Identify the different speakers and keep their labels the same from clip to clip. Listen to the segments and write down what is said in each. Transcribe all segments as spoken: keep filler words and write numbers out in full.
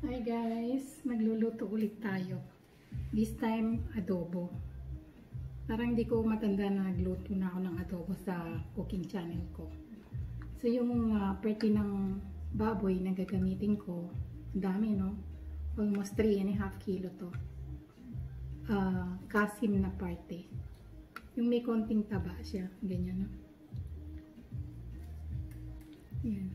Speaker 1: Hi guys, magluluto ulit tayo. This time, adobo. Parang hindi ko matanda na nagluto na ako ng adobo sa cooking channel ko. So yung uh, parte ng baboy na gagamitin ko, ang dami no? Almost three and a half kilo to. Uh, kasim na parte. Yung may konting taba siya, ganyan no? Yan.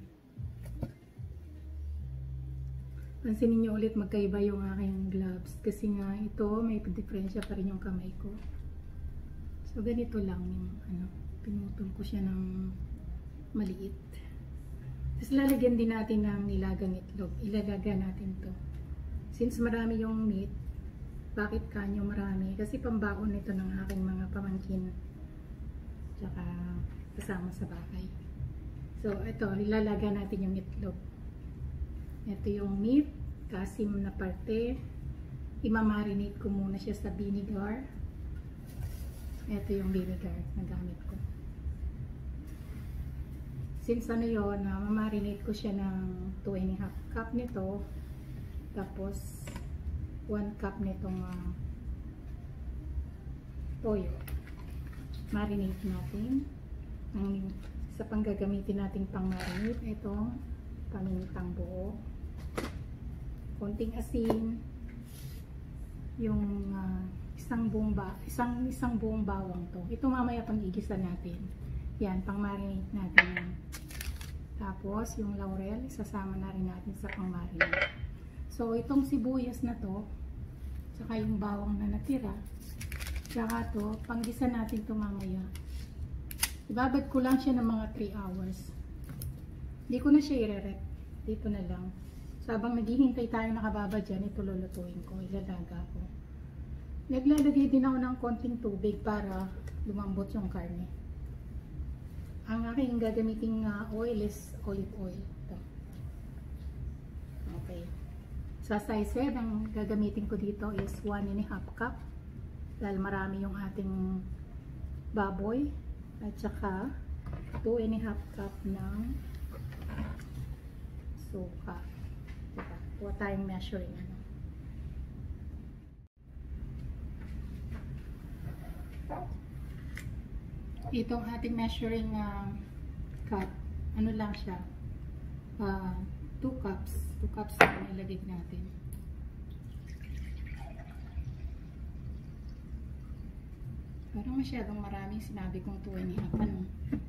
Speaker 1: Pansinin nyo ulit magkaiba yung aking gloves kasi nga ito may diferensya pa rin yung kamay ko. So ganito lang yung ano, pinutol ko siya ng maliit. Tapos lalagyan din natin ng nilagang itlog. Ilalaga natin to. Since marami yung meat, bakit kanyo marami? Kasi pambaon nito ng aking mga pamangkin tsaka kasama sa bahay. So ito, ilalaga natin yung itlog. Ito yung meat, kasim na parte. Imamarinate ko muna siya sa vinegar. Ito yung vinegar na gamit ko. Since ano yun, uh, mamarinate ko siya ng two and a half cup nito. Tapos, one cup nitong uh, toyo. Marinate natin. Ang, sa panggagamitin nating pang marinate, itong pamintang buo. Konting asin, yung uh, isang buong ba, isang isang buong bawang to. Ito mamaya pang igisa natin. Yan, pang marinate natin. Tapos yung laurel, isasama na rin natin sa pang marinate. So itong sibuyas na to, saka yung bawang na natira, saka to, panggisa natin to mamaya. Ibabad ko lang siya ng mga three hours. Hindi ko na siya i-rep. Dito na lang. So, habang naghihintay tayo nakababa dyan, ito lulutuin ko. Ilalaga ko. Naglalagay din ako ng konting tubig para lumambot yung karne. Ang aking gagamiting uh, oil is olive oil. Ito. Okay. Sa size head, ang gagamitin ko dito is one and a half cup. Dahil marami yung ating baboy. At saka two and a half cup ng suka. Diba? Huwa tayong measuring ano. Itong ating measuring uh, cup, ano lang siya, uh, two cups. two cups na nilagay natin. Parang masyadong marami. Sinabi kong two and a half. Ano?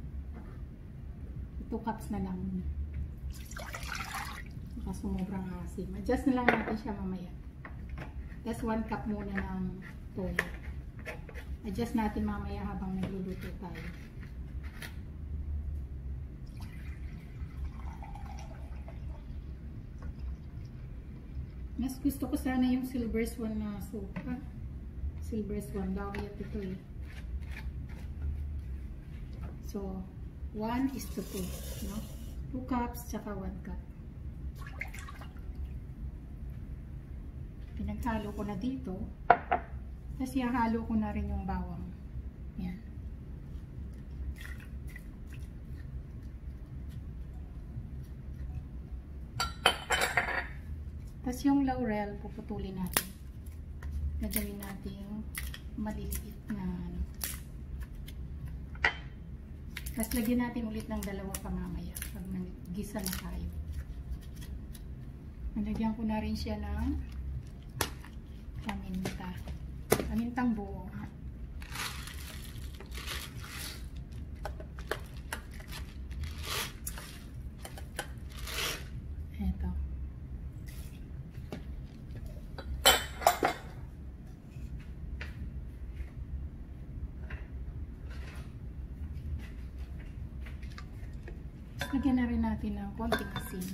Speaker 1: two cups na lang. Baka sumubrang asim. Adjust na lang natin siya mamaya. That's one cup muna ng toyo. Adjust natin mamaya habang nagluluto tayo. Mas gusto ko sana yung silver swan na suka. Silver swan. Lawiyat ito eh. So, one is to two. No? two cups tsaka one cup. Pinaghalo ko na dito. Tapos ihahalo ko na rin yung bawang. Yan. Tapos yung laurel, puputulin natin. Gagawin natin maliliit na ano. Tapos lagyan natin ulit ng dalawa pa mamaya pag nag-gisa na tayo. Nalagyan ko na rin siya ng paminta. Pamintang buo. Ito. Lagyan na rin natin ng konting asin.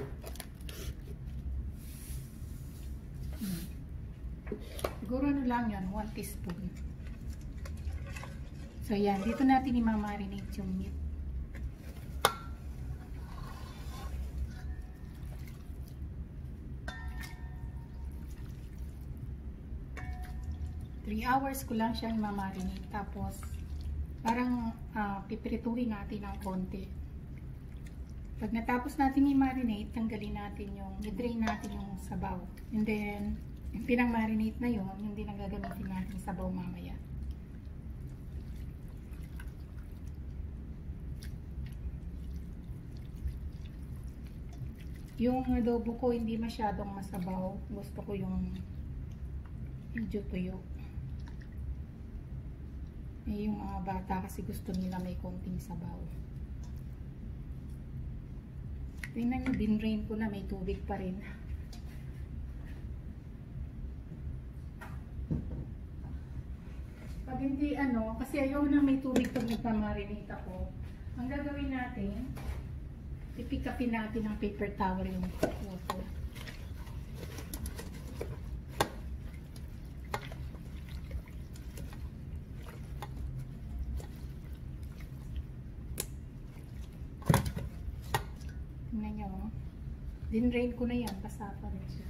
Speaker 1: Hmm. Siguro ano lang yan, one teaspoon. So yan, dito natin i-marinate yung meat. three hours ko lang siyang i-marinate. Tapos, parang uh, pipirituhin natin ng konti. Pag natapos natin i-marinate, tanggalin natin yung, i-drain natin yung sabaw. And then, yung pinang-marinate na yun, yung din ang gagamitin natin sabaw mamaya. Yung adobo ko hindi masyadong masabaw. Gusto ko yung medyo tuyo. Eh, yung mga bata kasi gusto nila may konting sabaw. Tingnan nyo, dinrain ko na, may tubig pa rin. Pag hindi ano, kasi ayaw na may tubig pag nagpamarinate ako. Ang gagawin natin, ipikapin natin ng paper towel yung water. Tingnan nyo, dinrain ko na yan, basa pa rin siya.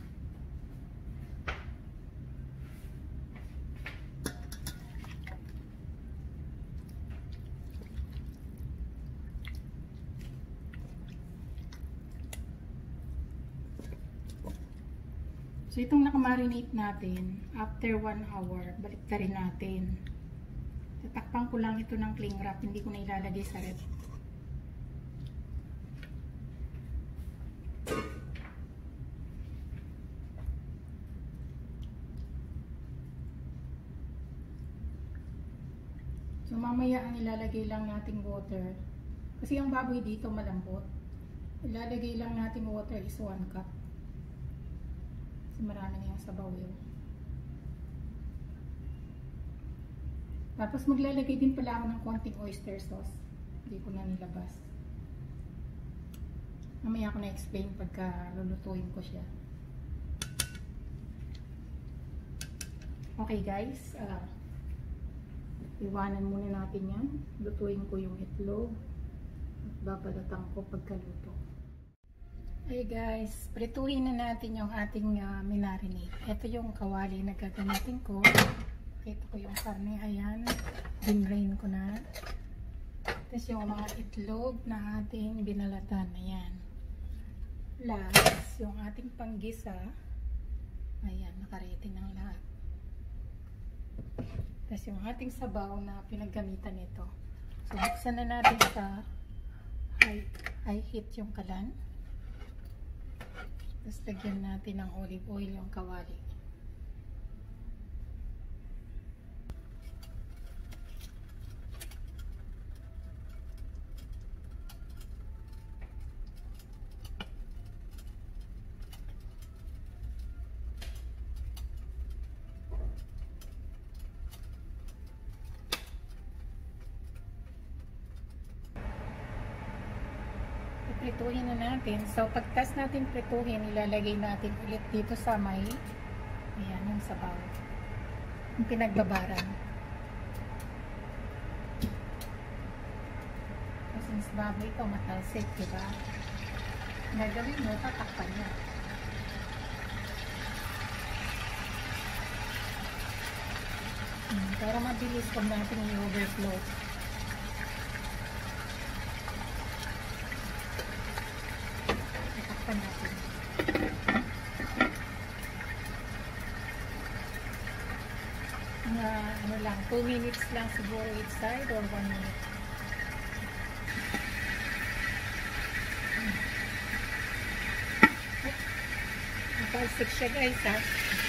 Speaker 1: So, itong nakamarinate natin, after one hour, balik ta rin natin. Tatakpan ko lang ito ng cling wrap, hindi ko na ilalagay sa ref. So, mamaya ang ilalagay lang nating water. Kasi ang baboy dito malambot. Ilalagay lang nating water is one cup. Marami na yung sabaw yun. Tapos maglalagay din pala ako ng konting oyster sauce. Hindi ko na nilabas. Mamaya ako na-explain pagka lulutuin ko siya. Okay guys, uh, iwanan muna natin yan. Lutuin ko yung itlog at babalatan ko pagkaluto. Hey guys, prituhin na natin yung ating uh, minarinate. Ito yung kawali na gagamitin ko. Pakita ko yung karne. Ayan, dinrain ko na. Tapos yung mga itlog na ating binalatan. Ayan. Last, yung ating panggisa. Ayan, nakarete ng lahat. Tapos yung ating sabaw na pinaggamitan nito. So, buksan na natin sa high, high heat yung kalan. Tapos lagyan natin ng olive oil yung kawali. Prituhin na natin. So, pagtas natin prituhin, ilalagay natin ulit dito sa may, ayan, yung sabaw. Yung pinagbabaran. So, since baboy ito, matalsik, diba? Nagawin mo, tatakpan niya. Hmm, para mabilis kung natin i-overflow. Natin. Na ano lang, two minutes lang siguro each side or one minute. Hmm. Napalsik siya guys ha.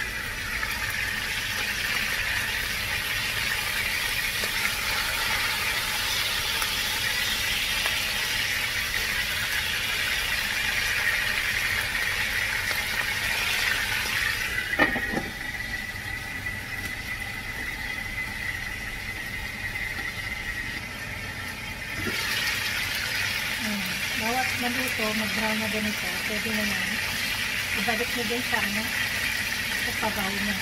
Speaker 1: Bawat maluto, mag-brown na ganito, pwede na yan. Ibalik mo din sa ano, sa pabaw niya.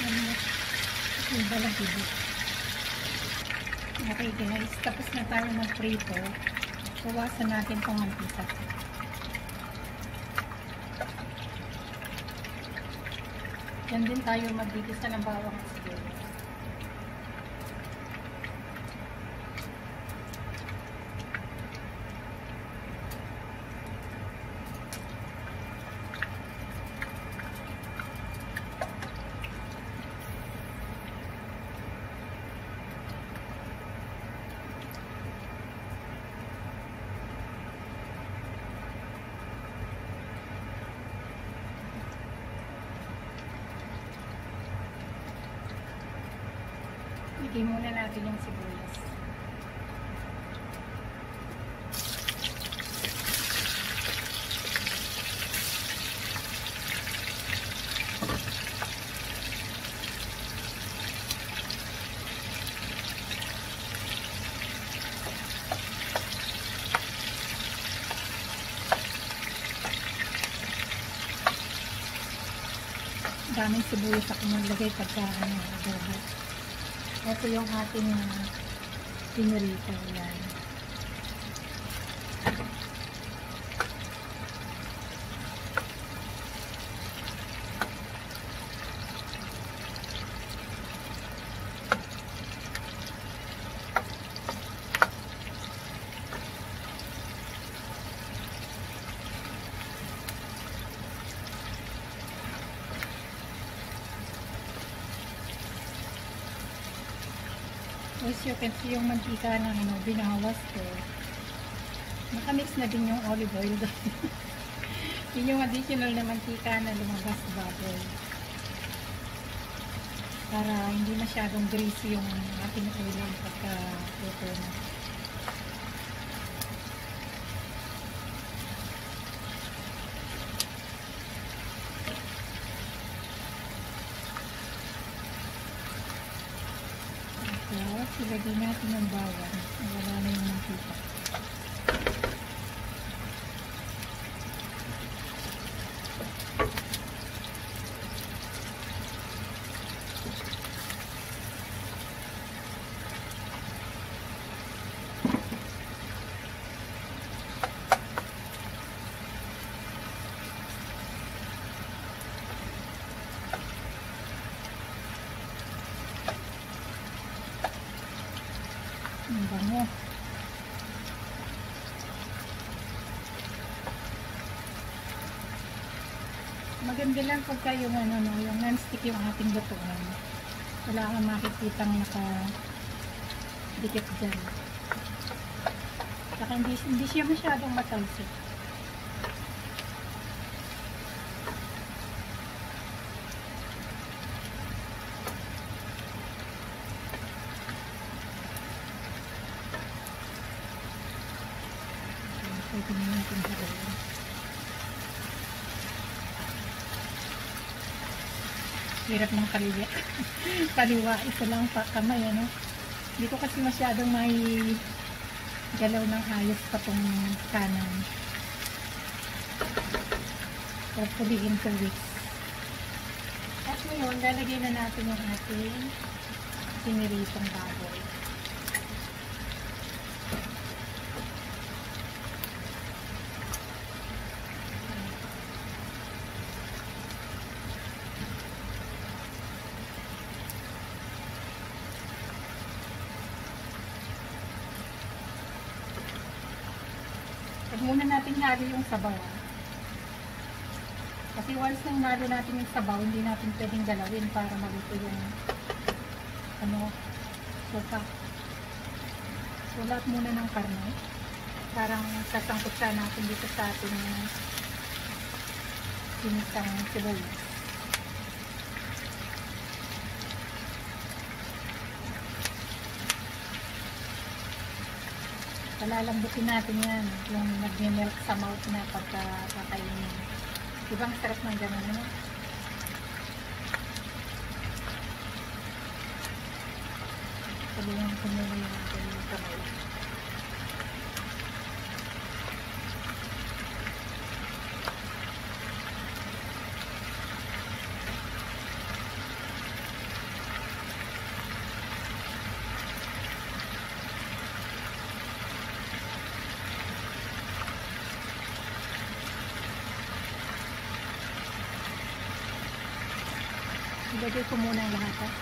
Speaker 1: ano, yung balahibo. Okay guys, tapos na tayo mag-prito. Bawasan natin itong mantika. Yan din tayo magdidisa ng bawang at sibuyas. Lagay muna natin yung sibuyas. Daming sibuyas ako maglagay pagka ano, adobo. Ito yung ating uh, pinurito. Yan. As you can see, yung mantika na ano, binawas ko. Nakamix na din yung olive oil doon. Yun yung additional na mantika na lumabas bago. Para hindi masyadong greasy yung ating ulam pagka luto na. Tapos, ilagay natin yung bawang. Wala na yung mantika. Ang bango. Maganda lang pagka yung ano, no, yung non-stick yung ating lutuan. Wala kang makikitang naka-dikit dyan. Saka hindi, hindi siya masyadong matalsik. Pwede na natin gawin. Hirap ng kaliwa. Kaliwa, ito lang pa kamay, ano. Hindi ko kasi masyadong may galaw ng ayos pa tong kanan. Tapos pulihin sa wicks. At ngayon, lalagay na natin yung ating piniritong baboy. Huwag muna natin halo yung sabaw. Kasi once nang halo natin yung sabaw, hindi natin pwedeng galawin para maluto yung ano, sopa. So, lahat muna ng karne. Parang sasangkot siya natin dito sa ating sinisang sibuyas. Palalambutin natin yan, yung nag-melt sa mouth na pagka kakainin. Ibang sarap ng gano'n, ano? Sabihin ko muna yung ating kamay. Ilagay ko muna ang lahat, ha.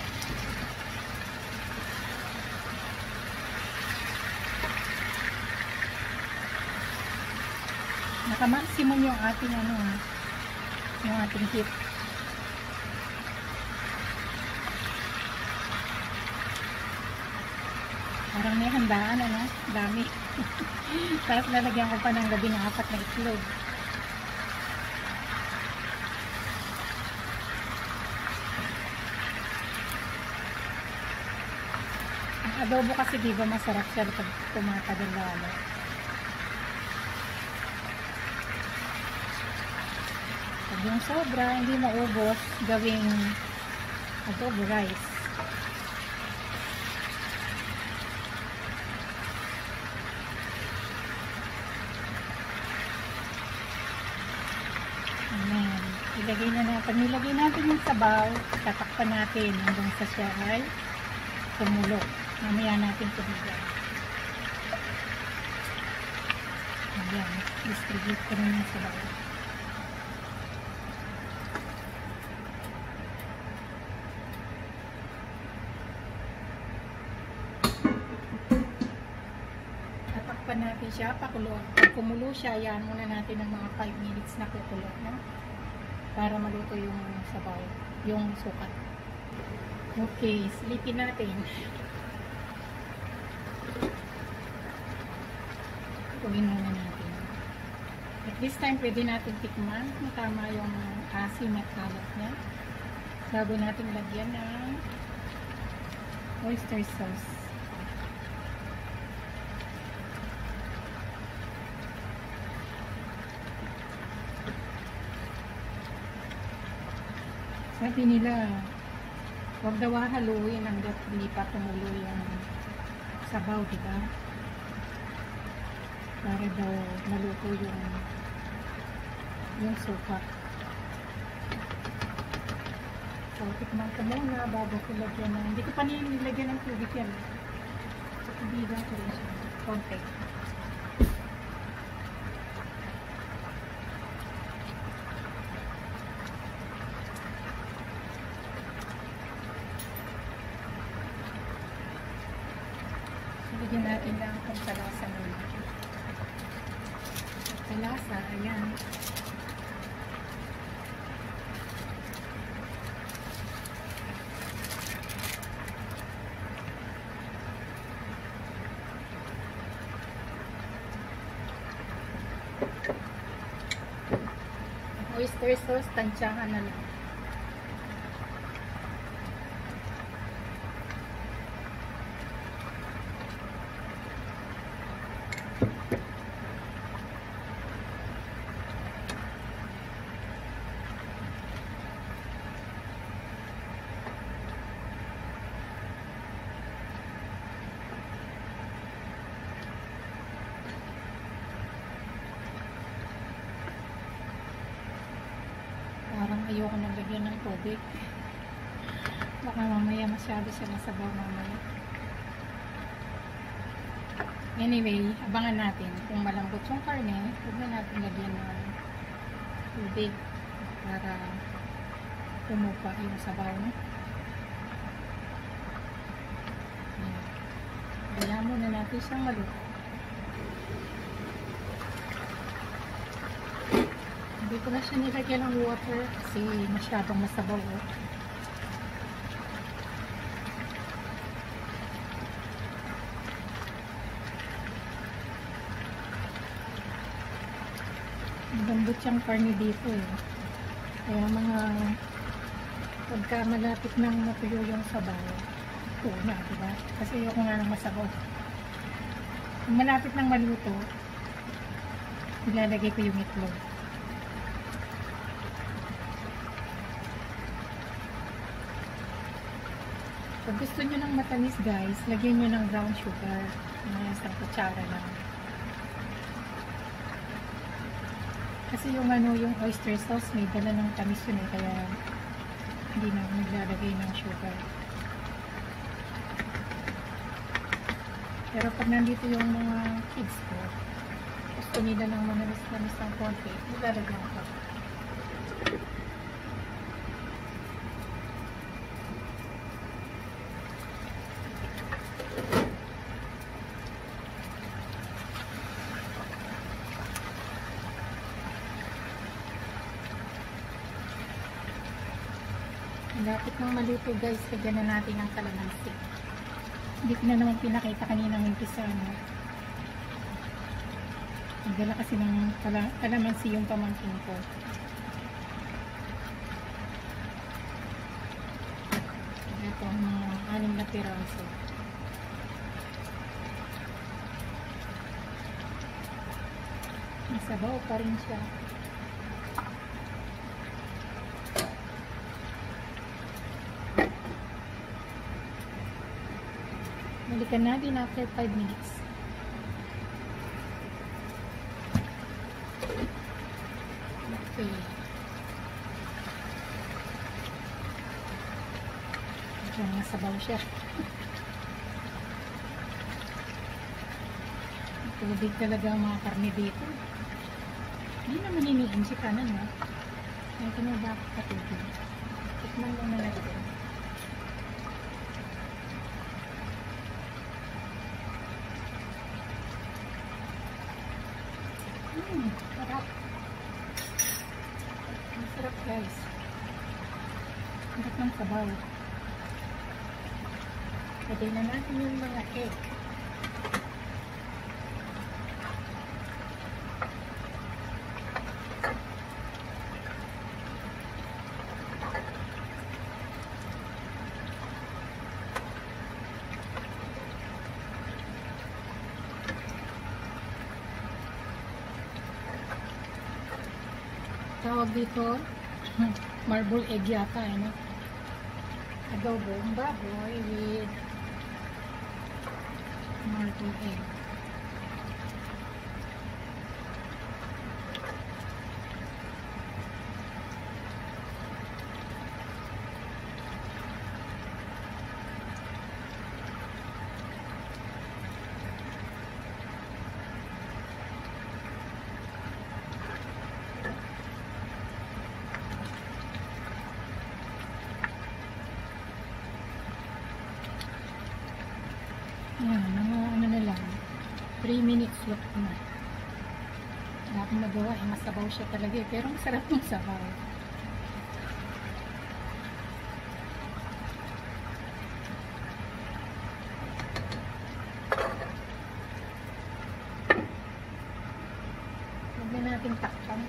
Speaker 1: Naka-maximum yung ating ano, ha, yung ating heat. Parang may handaan, ano, dami. Tapos lalagyan ko pa ng labing apat na itlog. Ang adobo kasi diba masarap siya pag tumatagal lalo. Pag yung sobra, hindi maubos, gawing adobo rice. Ayan. Ilagay na natin. Pag nilagay natin yung sabaw, tatakpan natin hanggang sa siya ay tumulo. Mamaya natin tumigan. Ayan. Distribute ko rin yung sabaw. Tatakpan natin siya, pakulo. Pag kumulo siya, yan muna natin ng mga five minutes na kukulo, no? Para maluto yung sabaw, yung sukat. Okay, silipin natin. Tuwin muna natin. At this time, pwede natin tikman kung tama yung asim at kalat niya. Bago natin lagyan ng oyster sauce. Sabi nila, huwag daw haluin hanggat hindi pa tumulo yung sabaw, diba? Para daw maluto yung yung suka. So, tikman ko muna bago ko lagyan ng, hindi ko pa nilagyan ng tubig yan. So, tubigan ko rin siya. Konti. Lagyan natin lang kung salasa muna. Salasa, ayan. Oyster sauce, tansyahan na lang. Parang ayoko nang lagyan ng tubig. Baka mamaya masyado siya masabaw mamaya. Anyway, abangan natin. Kung malambot yung karne, huwag na natin lagyan ng tubig para tumupa yung sabaw. Kaya muna natin siyang maluto. Hindi ko na siya nilagyan ng water kasi masyadong masabaw. Lambot siyang karne dito eh. Kaya mga pagka malapit nang matuyo yung sabaw, ito na, diba? Kasi ayoko nga nang masabaw. Kung malapit nang maluto, ilalagay ko yung itlog. Pag gusto nyo ng matamis guys, lagyan nyo ng brown sugar. Mga isang kutsara lang. Kasi yung ano, yung oyster sauce, may dala ng tamis yun eh, kaya hindi na ako naglalagay ng sugar. Pero pag nandito yung mga kids ko, gusto nila ng manamis-namis ng konti, nilalagyan ko. Lapit ng maluto guys, lagyan na natin ang kalamansi. Hindi ko na naman pinakita kaninang umpisa, no? Nagdala kasi ng kal kalamansi yung pamangkin ko. Ito ang mga anim na piraso. Masabaw pa rin siya. Balikan natin after five minutes. Okay. Medyo masabaw siya. Tubig talaga ang mga karne dito. Hindi naman iniin si kanan, no? Ito na bakit katubig. Tikman lang na natin. Hmm, sarap. Ang sarap guys. Sarap ng sabaw. Lagay na natin yung mga egg. Tawag dito, marble egg yata, ano? Adobong baboy with marble egg. Yan, mga ano na lang, three minutes look na. Wala akong magawa, eh, masabaw siya talaga eh, pero ang sarap ng sabaw. Huwag na natin takpan.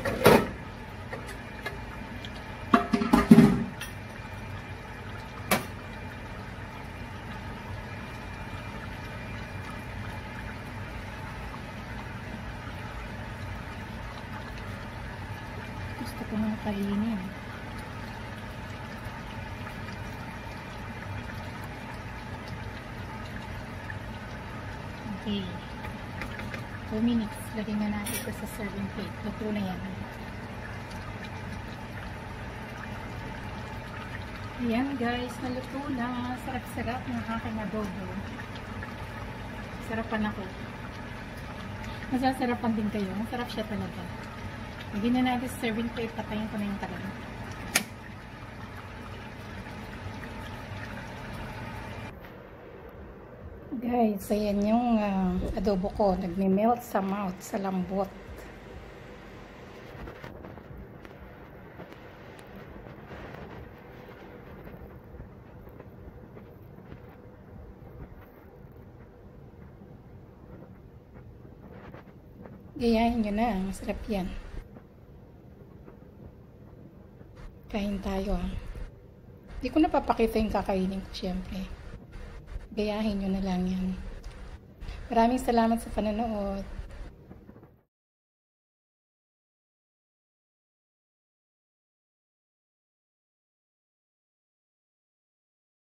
Speaker 1: Gusto ko nang kainin. Okay. two minutes. Lagyan na natin ito sa serving plate. Luto na yan. Ayan guys, naluto na. Sarap-sarap ng aking adobo. Sarapan ako. Masasarapan din kayo. Masarap siya talaga. Lagyan na natin sa serving plate. Patayin ko na yung talang. Guys, ayan yung uh, adobo ko. Nagme-melt sa mouth, sa lambot. Gayahin nyo na. Masarap yan. Kain tayo ah. Hindi ko napapakita yung kakainin ko syempre. Gayahin nyo na lang yan. Maraming salamat sa panonood.